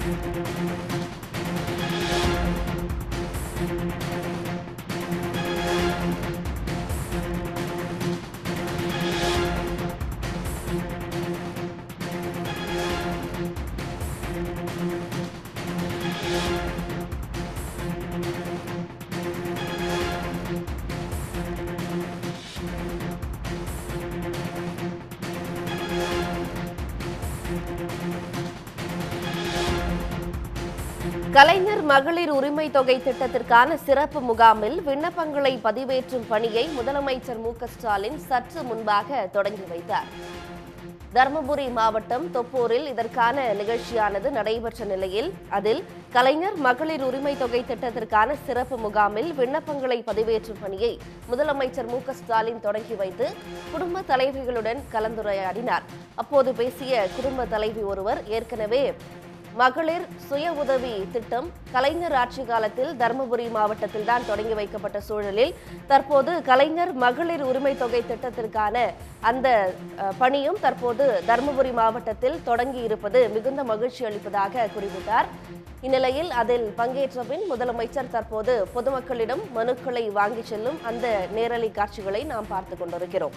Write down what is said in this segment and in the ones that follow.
கலைஞர் மகளிர் உரிமை தொகை திட்டத்திற்கான சிறப்பு முகாமில் விண்ணப்பங்களை பதிவேற்றும் பணியை முதலமைச்சர் மு.க.ஸ்டாலின் சற்று முன்பாக தொடங்கி வைத்தார். தருமபுரி மாவட்டம் தொப்பூரில் இதற்கான நிகழ்ச்சியானது நடைபெற்ற நிலையில் அதில் கலைஞர் மகளிர் உரிமை தொகை திட்டத்திற்கான சிறப்பு முகாமில் விண்ணப்பங்களை பதிவேற்றும் பணியை முதலமைச்சர் மு.க.ஸ்டாலின் தொடங்கி வைத்து குடும்ப தலைவிகளுடன் கலந்துரையாடினார். அப்போது பேசிய குடும்ப தலைவி ஒருவர், ஏற்கனவே மகளிர் சுய உதவி திட்டம் கலைஞர் ஆட்சி காலத்தில் தருமபுரி மாவட்டத்தில் தான் தொடங்கி வைக்கப்பட்ட சூழலில் தற்போது கலைஞர் மகளிர் உரிமை தொகை திட்டத்திற்கான அந்த பணியும் தற்போது தருமபுரி மாவட்டத்தில் தொடங்கி இருப்பது மிகுந்த மகிழ்ச்சி அளிப்பதாக குறிப்பிட்டார். இந்நிலையில் அதில் பங்கேற்ற பின் முதலமைச்சர் தற்போது பொதுமக்களிடம் மனுக்களை வாங்கி செல்லும் அந்த நேரலை காட்சிகளை நாம் பார்த்துக் கொண்டிருக்கிறோம்.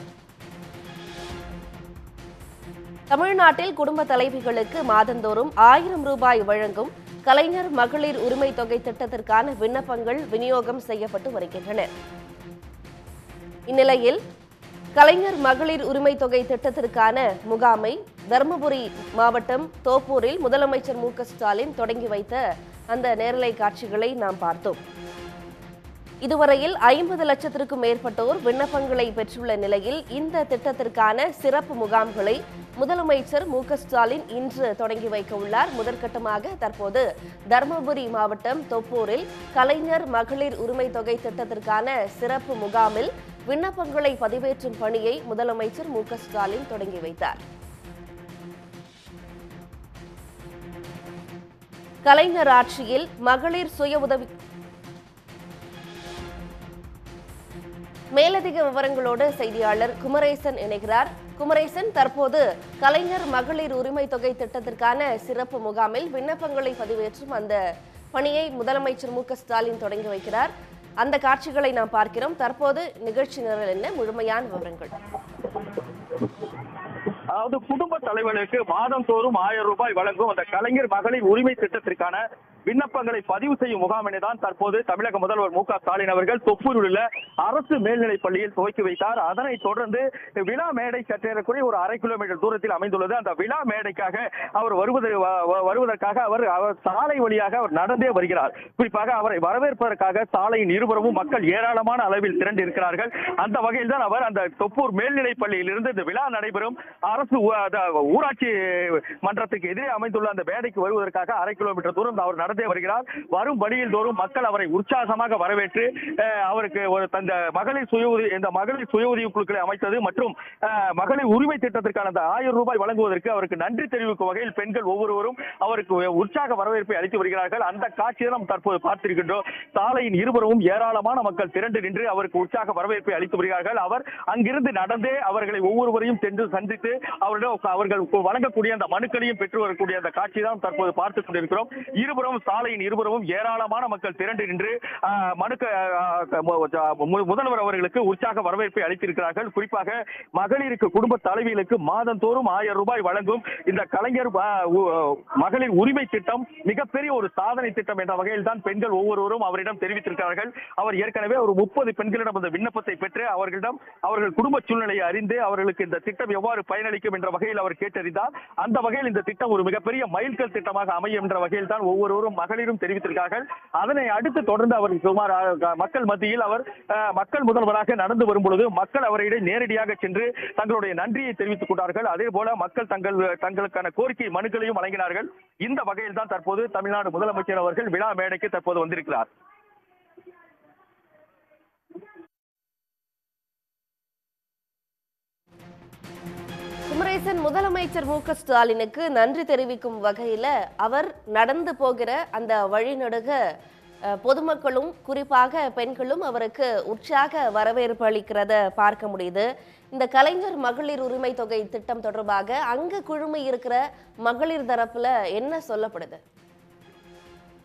தமிழ்நாட்டில் குடும்ப தலைவிகளுக்கு மாதந்தோறும் 1000 ரூபாய் வழங்கும் கலைஞர் மகளிர் உரிமை தொகை திட்டத்திற்கான விண்ணப்பங்கள் விநியோகம் செய்யப்பட்டு வருகின்றன. இந்நிலையில் கலைஞர் மகளிர் உரிமை தொகை திட்டத்திற்கான முகாமை தருமபுரி மாவட்டம் தோப்பூரில் முதலமைச்சர் மு.க.ஸ்டாலின் தொடங்கி வைத்த அந்த நேரலை காட்சிகளை நாம் பார்த்தோம். இதுவரையில் 50 லட்சத்திற்கும் மேற்பட்டோர் விண்ணப்பங்களை பெற்றுள்ள நிலையில் இந்த திட்டத்திற்கான சிறப்பு முகாம்களை முதலமைச்சர் மு.க.ஸ்டாலின் இன்று தொடங்கி வைக்க உள்ளார். முதற்கட்டமாக தற்போது தருமபுரி மாவட்டம் தொப்பூரில் கலைஞர் மகளிர் உரிமை தொகை திட்டத்திற்கான சிறப்பு முகாமில் விண்ணப்பங்களை பதிவேற்றும் பணியை முதலமைச்சர் மு.க.ஸ்டாலின் தொடங்கி வைத்தார். கலைஞர் ஆட்சியில் மகளிர் சுய உதவி மேலதிக விவரங்களோடு செய்தியாளர் குமரேசன் இணைகிறார். குமரேசன், தற்போது கலைஞர் மகளிர் உரிமை தொகை திட்டத்திற்கான சிறப்பு முகாமில் விண்ணப்பங்களை பதிவேற்றும் அந்த பணியை முதலமைச்சர் மு.க.ஸ்டாலின் தொடங்கி வைக்கிறார். அந்த காட்சிகளை நாம் பார்க்கிறோம். தற்போது நிகழ்ச்சி நிரல் என்ன, முழுமையான விவரங்கள்? அதாவது குடும்ப தலைவர்களுக்கு மாதந்தோறும் 1000 ரூபாய் வழங்கும் அந்த கலைஞர் மகளிர் உரிமை திட்டத்திற்கான விண்ணப்பங்களை பதிவு செய்யும் முகாமினை தான் தற்போது தமிழக முதல்வர் மு.க.ஸ்டாலின் அவர்கள் தொப்பூரில் உள்ள அரசு மேல்நிலைப் பள்ளியில் துவக்கி வைத்தார். அதனைத் தொடர்ந்து விழா மேடை சற்றேறக்குறைய ஒரு 1/2 கிலோமீட்டர் தூரத்தில் அமைந்துள்ளது. அந்த விழா மேடைக்காக அவர் வருவதற்காக அவர் சாலை வழியாக அவர் நடந்தே வருகிறார். குறிப்பாக அவரை வரவேற்பதற்காக சாலையின் இருபுறமும் மக்கள் ஏராளமான அளவில் திரண்டு இருக்கிறார்கள். அந்த வகையில் தான் அவர் அந்த தொப்பூர் மேல்நிலைப் பள்ளியில் இருந்து இந்த விழா நடைபெறும் அரசு ஊராட்சி மன்றத்துக்கு எதிரே அமைந்துள்ள அந்த மேடைக்கு வருவதற்காக 1/2 கிலோமீட்டர் தூரம் அவர் நடந்தே வருகிறார். வரும் வழியில் தோறும் மக்கள் அவரை உற்சாகமாக வரவேற்று அவருக்கு ஒரு தந்த மகளிர் சுய உதவி குழுக்களை அமைத்தது மற்றும் மகளிர் உரிமை திட்டத்திற்கான 1000 ரூபாய் வழங்குவதற்கு அவருக்கு நன்றி தெரிவிக்கும் வகையில் பெண்கள் ஒவ்வொருவரும் அவருக்கு உற்சாக வரவேற்பை அளித்து வருகிறார்கள். அந்த காட்சியை நாம் தற்போது பார்த்திருக்கின்றோம். சாலையின் இருபுறமும் ஏராளமான மக்கள் திரண்டு நின்று அவருக்கு உற்சாக வரவேற்பை அளித்து வருகிறார்கள். அவர் அங்கிருந்து நடந்தே அவர்களை ஒவ்வொருவரையும் சென்று சந்தித்து அவர்கள் வழங்கக்கூடிய அந்த மனுக்களையும் பெற்று வரக்கூடிய அந்த காட்சி தான் தற்போது பார்த்துக் கொண்டிருக்கிறோம். இருபுறம் சாலையின் இருபுறமும் ஏராளமான மக்கள் திரண்டு நின்று முதல்வர் அவர்களுக்கு உற்சாக வரவேற்பை அளித்திருக்கிறார்கள். குறிப்பாக மகளிருக்கு குடும்ப தலைவிகளுக்கு மாதந்தோறும் 1000 ரூபாய் வழங்கும் இந்த கலைஞர் மகளிர் உரிமை திட்டம் மிகப்பெரிய ஒரு சாதனை திட்டம் என்ற வகையில் தான் பெண்கள் ஒவ்வொருவரும் அவரிடம் தெரிவித்திருக்கிறார்கள். அவர் ஏற்கனவே ஒரு 30 பெண்களிடம் அந்த விண்ணப்பத்தை பெற்று அவர்கள் குடும்ப சூழ்நிலையை அறிந்து அவர்களுக்கு இந்த திட்டம் எவ்வாறு பயனளிக்கும் என்ற வகையில் அவர் கேட்டறிந்தார். அந்த வகையில் இந்த திட்டம் ஒரு மிகப்பெரிய மைல்கல் திட்டமாக அமையும் என்ற வகையில் தான் ஒவ்வொருவரும் மகளிரும் தெரிவித்திருக்கிறார்கள். அதனை அடுத்து தொடர்ந்து அவர் சுமார் மக்கள் மத்தியில் அவர் மக்கள் முதல்வராக நடந்து வரும் பொழுது மக்கள் அவரிடம் நேரடியாக சென்று தங்களுடைய நன்றியை தெரிவித்துக் கொண்டார்கள். அதே போல மக்கள் தங்களுக்கான கோரிக்கை மனுக்களையும் வழங்கினார்கள். இந்த வகையில் தான் தற்போது தமிழ்நாடு முதலமைச்சர் அவர்கள் விழா மேடைக்கு தற்போது வந்திருக்கிறார். குமரேசன், முதலமைச்சர் மு.க.ஸ்டாலினுக்கு நன்றி தெரிவிக்கும் வகையில் அவர் நடந்து போகிற அந்த வழிநடுக பொதுமக்களும் குறிப்பாக பெண்களும் அவருக்கு உற்சாக வரவேற்பு அளிக்கிறத பார்க்க முடியுது. இந்த கலைஞர் மகளிர் உரிமை தொகை திட்டம் தொடர்பாக அங்கு குழுமி இருக்கிற மகளிர் தரப்புல என்ன சொல்லப்படுது?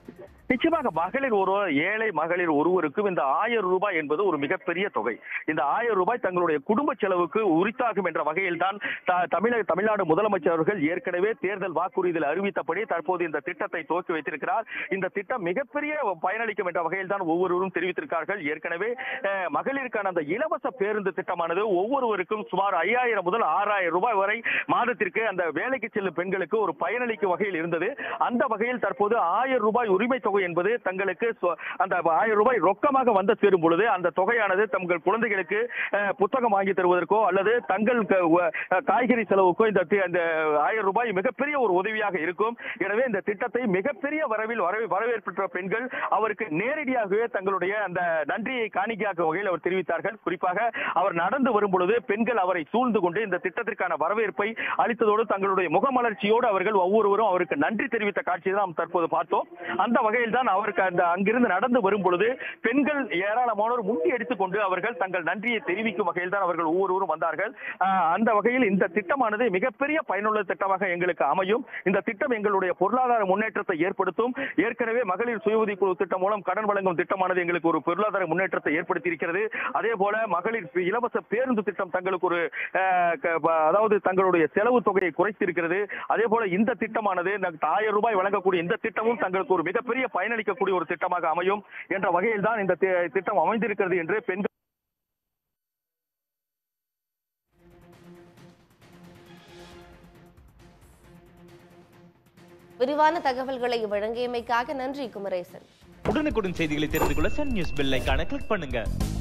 நிச்சயமாக மகளிர் ஏழை மகளிர் ஒருவருக்கும் இந்த 1000 ரூபாய் என்பது ஒரு மிகப்பெரிய தொகை. இந்த 1000 ரூபாய் தங்களுடைய குடும்ப செலவுக்கு உரித்தாகும் என்ற வகையில் தான் தமிழ்நாடு முதலமைச்சர் அவர்கள் ஏற்கனவே தேர்தல் வாக்குறுதியில் அறிவித்தபடி தற்போது இந்த திட்டத்தை துவக்கி வைத்திருக்கிறார். இந்த திட்டம் மிகப்பெரிய பயனளிக்கும் என்ற வகையில் தான் ஒவ்வொருவரும் தெரிவித்திருக்கிறார்கள். ஏற்கனவே மகளிருக்கான அந்த இலவச பேருந்து திட்டமானது ஒவ்வொருவருக்கும் சுமார் 5000 முதல் 6000 ரூபாய் வரை மாதத்திற்கு அந்த வேலைக்கு செல்லும் பெண்களுக்கு ஒரு பயனளிக்கும் வகையில் இருந்தது. அந்த வகையில் தற்போது 1000 ரூபாய் உரிமை தொகை என்பது தங்களுக்கு அந்த 1000 ரூபாய் ரொக்கமாக வந்து சேரும் பொழுது அந்த தொகையானது தங்கள் குழந்தைகளுக்கு புத்தகம் வாங்கி தருவதற்கோ அல்லது தங்கள் காய்கறி செலவுக்கோ இந்த 1000 ரூபாய் மிகப்பெரிய ஒரு உதவியாக இருக்கும். எனவே இந்த திட்டத்தை மிகப்பெரிய வரவேற்பெற்ற பெண்கள் அவருக்கு நேரடியாகவே தங்களுடைய அந்த நன்றியை காணிக்கையாக்கும் வகையில் அவர் தெரிவித்தார்கள். குறிப்பாக அவர் நடந்து வரும் பொழுது பெண்கள் அவரை சூழ்ந்து கொண்டு இந்த திட்டத்திற்கான வரவேற்பை அளித்ததோடு தங்களுடைய முகமலர்ச்சியோடு அவர்கள் ஒவ்வொருவரும் அவருக்கு நன்றி தெரிவித்த காட்சியை நாம் தற்போது பார்த்தோம். அந்த வகையில் தான் அவருக்கு அங்கிருந்து நடந்து வரும் பொழுது பெண்கள் ஏராளமானோர் முந்தி எடுத்துக்கொண்டு அவர்கள் தங்கள் நன்றியை தெரிவிக்கும் வகையில் தான் அவர்கள் ஒவ்வொருவரும் வந்தார்கள். அந்த வகையில் இந்த திட்டமானது மிகப்பெரிய பயனுள்ள திட்டமாக எங்களுக்கு அமையும். இந்த திட்டம் எங்களுடைய பொருளாதார முன்னேற்றத்தை ஏற்படுத்தும். ஏற்கனவே மகளிர் சுய உதவி குழு திட்டம் மூலம் கடன் வழங்கும் திட்டமானது எங்களுக்கு ஒரு பொருளாதார முன்னேற்றத்தை ஏற்படுத்தி இருக்கிறது. அதே போல மகளிர் இலவச பேருந்து திட்டம் தங்களுக்கு ஒரு அதாவது தங்களுடைய செலவு தொகையை குறைத்திருக்கிறது. அதே போல இந்த திட்டமானது 1000 ரூபாய் வழங்கக்கூடிய இந்த திட்டமும் தங்களுக்கு ஒரு மிகப்பெரிய பயனளிக்கக்கூடிய ஒரு திட்டமாக அமையும் என்ற வகையில் தான் இந்த திட்டம் அமைந்திருக்கிறது என்று பெண்கள் விரிவான தகவல்களை வழங்கியமைக்காக நன்றி குமரேசன். உடனுக்குடன் செய்திகளை தெரிந்து கொள்ள சன் நியூஸ் பெல் ஐகானை கிளிக் பண்ணுங்க.